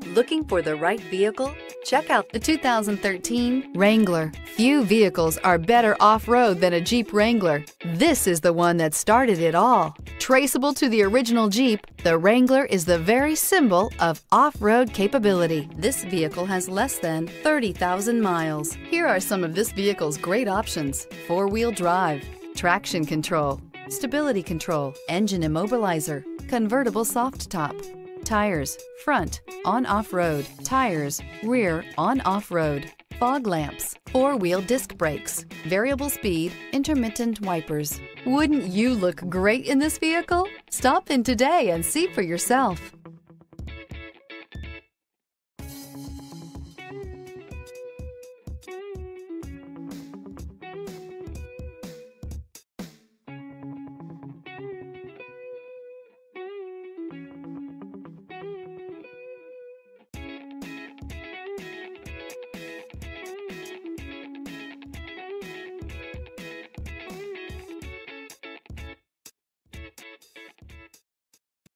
Looking for the right vehicle? Check out The 2013 Wrangler. Few vehicles are better off-road than a Jeep Wrangler. This is the one that started it all. Traceable to the original Jeep, the Wrangler is the very symbol of off-road capability. This vehicle has less than 30,000 miles. Here are some of this vehicle's great options: four-wheel drive, traction control, stability control, engine immobilizer, convertible soft top, tires, front, on-off road, tires, rear, on-off road, fog lamps, four-wheel disc brakes, variable speed, intermittent wipers. Wouldn't you look great in this vehicle? Stop in today and see for yourself.